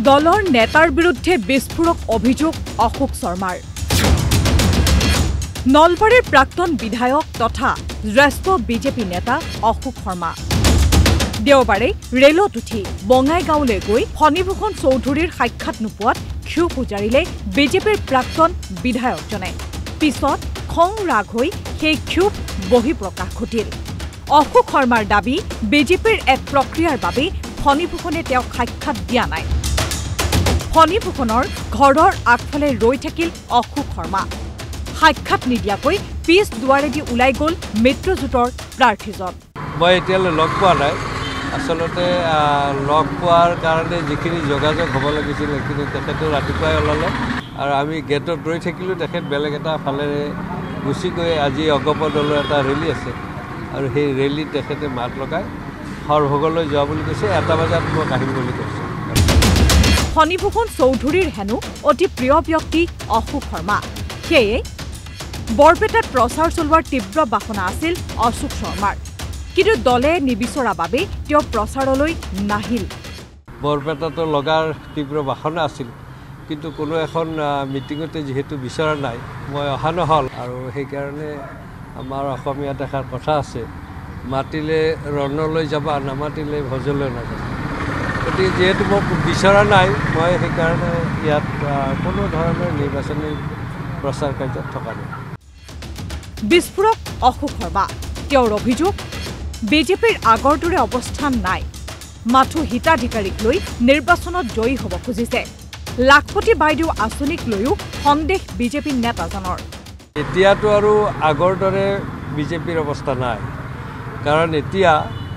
দলৰ নেতাৰ বিৰুদ্ধে বিস্ফোৰক অভিযোগ অশোক শৰ্মাৰ। নলবাৰীৰ প্ৰাক্তন বিধায়ক তথা জ্যেষ্ঠ বিজেপি নেতা অশোক শৰ্মা দেওবাৰে ৰেলত উঠি বঙাইগাঁৱলৈ গৈ ফণীভূষণ চৌধুৰীৰ সাক্ষাৎ নোপোৱাত ক্ষোভ উজাৰিলে বিজেপিৰ প্ৰাক্তন বিধায়কজনে। পিছত খং ৰাগ হৈ সেই ক্ষোভ বহিঃপ্ৰকাশ ঘটিল। অশোক শৰ্মাৰ দাবী বিজেপিৰ এক প্ৰক্ৰিয়াৰ বাবে ফণীভূষণে তেওঁক সাক্ষাৎ দিয়া নাই। ফণীভূষণৰ ঘৰৰ আগফালে ৰৈ থাকিল অশোক শৰ্মা। সাক্ষাৎ নিদিয়াকৈ পিছ দুৱাৰেদি ওলাই গ'ল মিত্ৰজোঁটৰ প্ৰাৰ্থীজন। মই এতিয়ালৈ লগ পোৱা নাই। আচলতে লগ পোৱাৰ কাৰণে যিখিনি যোগাযোগ হ'ব লাগিছিল সেইখিনি তেখেতে ৰাতিপুৱাই ওলালে আৰু আমি গেটত ৰৈ থাকিলোঁ। তেখেত বেলেগ এটা ফালেৰে গুচি গৈ আজি অগপ দলৰ এটা ৰেলী আছে আৰু সেই ৰেলীত তেখেতে মাত লগাই সৰভোগলৈ যোৱা বুলি কৈছে। 1 বজাত মোক আহিম বুলি কৈছে। ফণীভূষণ চৌধুৰীৰ হেনো অতি প্ৰিয় ব্যক্তি অশোক শৰ্মা। সেয়ে বৰপেটাত প্ৰচাৰ চলোৱাৰ তীব্ৰ বাসনা আছিল অশোক শৰ্মাৰ। কিন্তু দলে নিবিচৰা বাবে তেওঁ প্ৰচাৰলৈ নাহিল। বৰপেটাতো লগাৰ তীব্ৰ বাসনা আছিল, কিন্তু কোনো এখন মিটিঙতে যিহেতু বিচৰা নাই, মই অহা নহ'ল। আৰু সেইকাৰণে আমাৰ অসমীয়াত এষাৰ কথা আছে, মাতিলে ৰণলৈ যাবা, নামাতিলে ভোজলৈ নাযাবা। গতিকে যিহেতু মোক বিচৰা নাই, মই সেইকাৰণে ইয়াত কোনো ধৰণৰ নিৰ্বাচনী প্ৰচাৰ কাৰ্যত থকা নাই। বিস্ফোৰক অশোক শৰ্মা। তেওঁৰ অভিযোগ, বিজেপিৰ আগৰ দৰে অৱস্থান নাই। মাথো হিতাধিকাৰীক লৈ নিৰ্বাচনত জয়ী হ'ব খুজিছে। লাখপতি বাইদেউ আঁচনিক লৈও সন্দেহ বিজেপিৰ নেতাজনৰ। এতিয়াতো আৰু আগৰ দৰে বিজেপিৰ অৱস্থা নাই, কাৰণ এতিয়া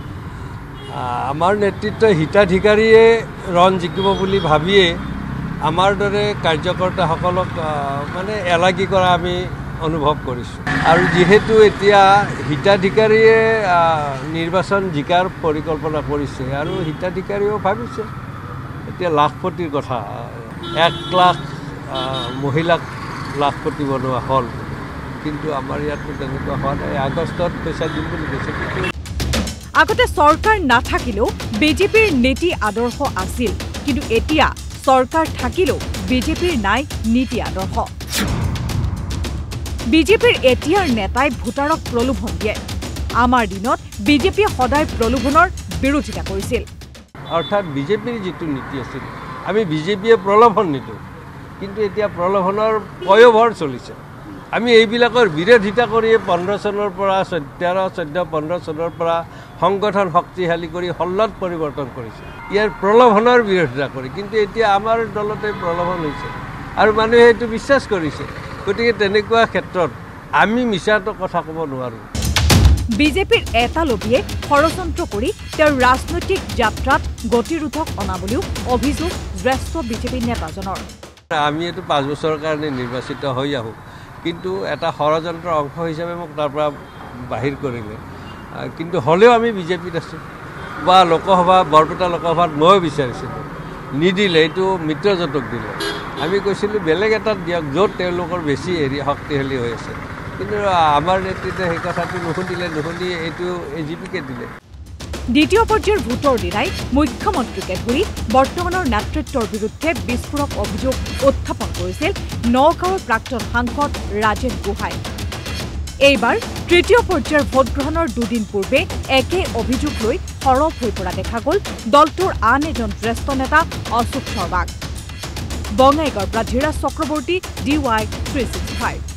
আমাৰ নেতৃত্বই হিতাধিকাৰীয়ে ৰণ জিকিব বুলি ভাবিয়ে আমাৰ দৰে কাৰ্যকৰ্তাসকলক মানে এলাগী কৰা আমি অনুভৱ কৰিছোঁ। আৰু যিহেতু এতিয়া হিতাধিকাৰীয়ে নিৰ্বাচন জিকাৰ পৰিকল্পনা কৰিছে আৰু হিতাধিকাৰীয়েও ভাবিছে এতিয়া লাখপতিৰ কথা, 1 লাখ মহিলাক লাখপতি বনোৱা হ'ল, কিন্তু আমাৰ ইয়াততো তেনেকুৱা হোৱা নাই। আগষ্টত পইচা দিম বুলি কৈছে। আগতে চৰকাৰ নাথাকিলেও বিজেপিৰ নীতি আদৰ্শ আছিল, কিন্তু এতিয়া চৰকাৰ থাকিলেও বিজেপিৰ নাই নীতি আদৰ্শ। বিজেপিৰ এতিয়াৰ নেতাই ভোটাৰক প্ৰলোভন দিয়ে। আমাৰ দিনত বিজেপিয়ে সদায় প্ৰলোভনৰ বিৰোধিতা কৰিছিল। অৰ্থাৎ বিজেপিৰ যিটো নীতি আছিল, আমি বিজেপিয়ে প্ৰলোভন নিদিওঁ, কিন্তু এতিয়া প্ৰলোভনৰ পয়োভৰ চলিছে। আমি এইবিলাকৰ বিৰোধিতা কৰিয়ে 15 চনৰ পৰা 13-14-15 চনৰ পৰা সংগঠন শক্তিশালী কৰি সল্লত পৰিৱৰ্তন কৰিছে, ইয়াৰ প্ৰলোভনৰ বিৰোধিতা কৰি। কিন্তু এতিয়া আমাৰ দলতে প্ৰলোভন হৈছে আৰু মানুহে এইটো বিশ্বাস কৰিছে। গতিকে তেনেকুৱা ক্ষেত্ৰত আমি মিছাটো কথা ক'ব নোৱাৰোঁ। বিজেপিৰ এটা লবিয়ে ষড়যন্ত্ৰ কৰি তেওঁৰ ৰাজনৈতিক যাত্ৰাত গতিৰোধক অনা বুলিও অভিযোগ জ্যেষ্ঠ বিজেপি নেতাজনৰ। আমি এইটো 5 বছৰৰ কাৰণে নিৰ্বাচিত হৈ আহোঁ, কিন্তু এটা ষড়যন্ত্ৰৰ অংশ হিচাপে মোক তাৰ পৰা বাহিৰ কৰিলে। কিন্তু হ'লেও আমি বিজেপিত আছোঁ। বা লোকসভা, বৰপেটা লোকসভাত ময়ো বিচাৰিছিলোঁ, নিদিলে। এইটো মিত্ৰজোঁটক দিলে। আমি কৈছিলোঁ বেলেগ এটাত দিয়ক, য'ত তেওঁলোকৰ বেছি শক্তিশালী হৈ আছে। কিন্তু আমাৰ নেতৃত্বে সেই কথাটো নুশুনি এইটো এজিপিকে দিলে। দ্বিতীয় পৰ্যায়ৰ ভোটৰ দিনাই মুখ্যমন্ত্ৰীকে ধৰি বৰ্তমানৰ নেতৃত্বৰ বিৰুদ্ধে বিস্ফোৰক অভিযোগ উত্থাপন কৰিছিল নগাঁৱৰ প্ৰাক্তন সাংসদ ৰাজেশ গোহাঁই। এইবাৰ তৃতীয় পৰ্যায়ৰ ভোটগ্ৰহণৰ 2 দিন পূৰ্বে একে অভিযোগ লৈ সৰব হৈ পৰা দেখা গ'ল দলটোৰ আন এজন জ্যেষ্ঠ নেতা অশোক শৰ্মাক। বঙাইগাঁৱৰ পৰা ধীৰাজ চক্ৰৱৰ্তী, DY 365।